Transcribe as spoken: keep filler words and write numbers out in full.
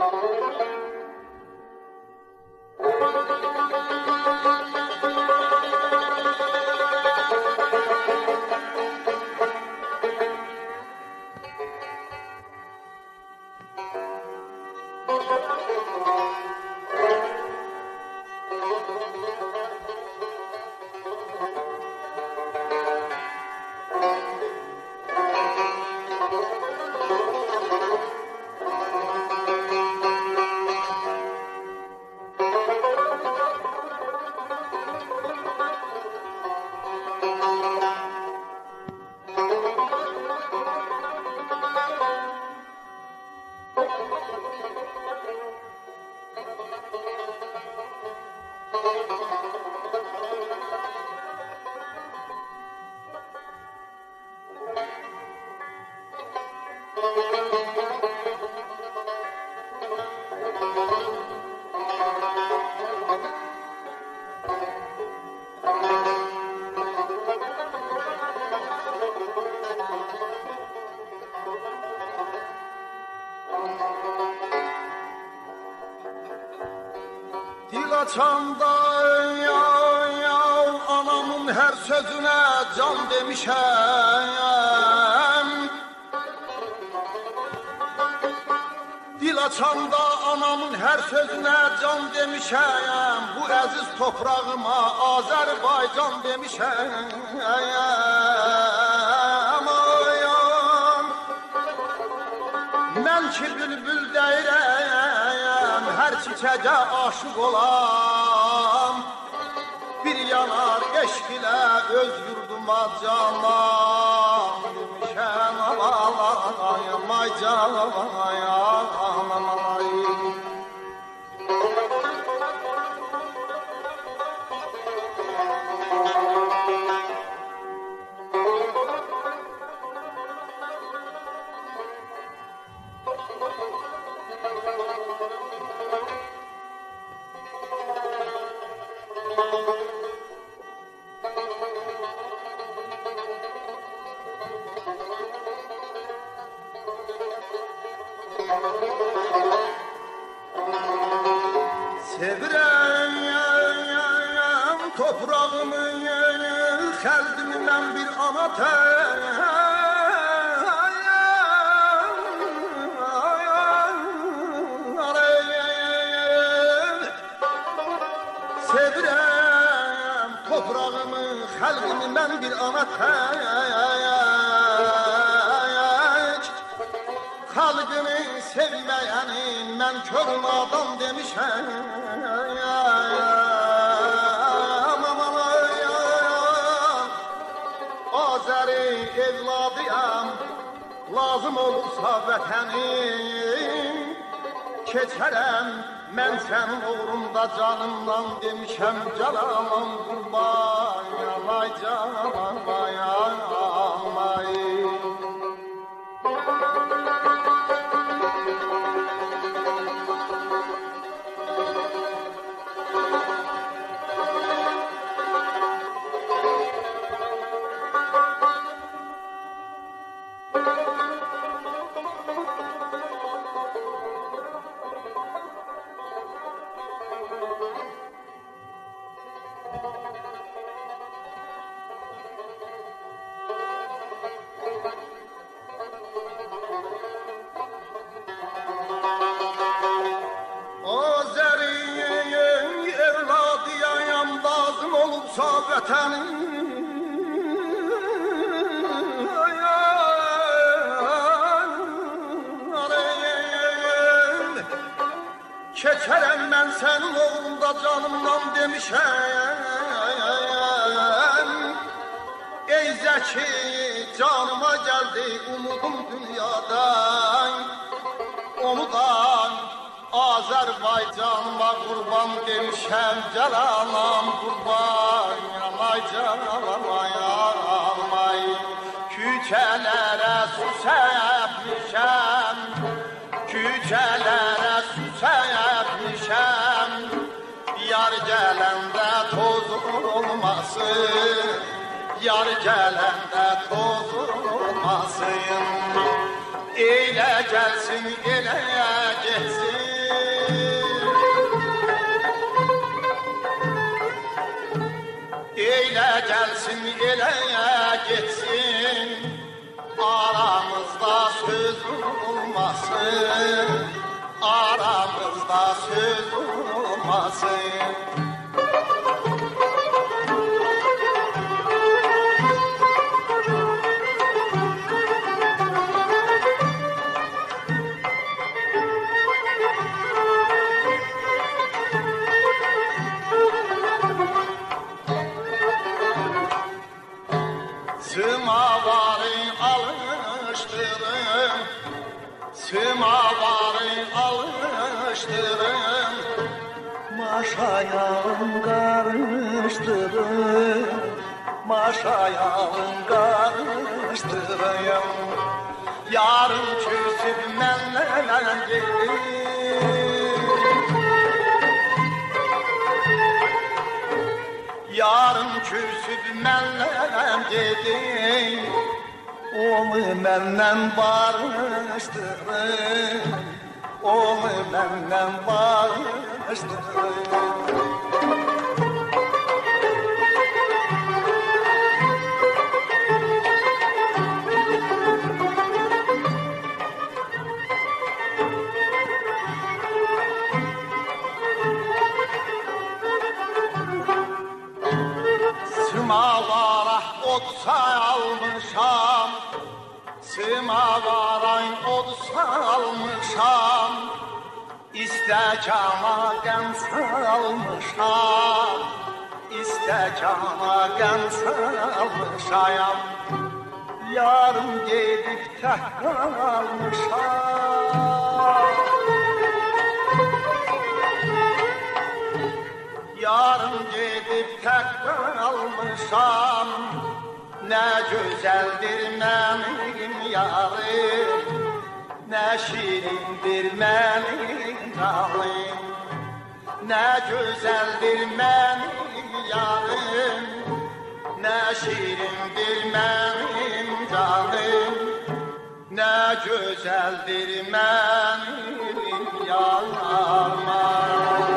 Çanda ya ya anamın her sözüne can demişəm. Dil açanda anamın her sözüne can demişəm. Bu əziz toprağıma Azərbaycan demişəm. Mən ki bülbül deyirəm, hər çiçəyə aşık olam. Bir yanar eşq ilə öz yurduma canan demişəm. Alayım ay canan ay alayım. Sevirəm toprağımı, xəlqimi mən bir ana Sevirəm toprağımı, xəlqimi mən bir ana tək. Xalqını sevməyəni mən körüm adam demişəm. Azəri evladıyam, lazım olursa vətənim. Keçərəm mən sənin uğrunda canımdan demişəm. Calanım qurban, yalay canan bayanmayım. Keçərəm mən sənin oğlunda canımdan demişəm. Ey Zəki canıma gəldi umudum dünyadan. Onu da Azərbaycanıma qurban demişəm. Calanam qurban, yalay calanam ayalay. Küçələrə su səpmişəm, küçələrə su səpmişəm. Yar gələndə toz olmasın, yar gələndə toz olmasın. Elə gəlsin, elə getsin. eleye geçsin, aramızda söz olmasın, aramızda söz olmasın. Sımavarı alıştırın, sımavarı alıştırın, maşayağın karıştırın, maşayağın karıştırın. Yarın küsüp mənlə gelin, yarın küsüp mənlə gedin, onu məndən barışdırın, onu məndən barışdırın. Sımavara od salmışam, sımavara od salmışam, İstəkana qəm salmışam, İstəkana qəm salmışam. Yarım gedib tək qalmışam, yarım gedib tək qalmışam. Nə gözəldir mənim yarım, nə şirindir mənim canım. Nə gözəldir mənim yarım, nə şirindir mənim canım. Nə gözəldir mənim yarım.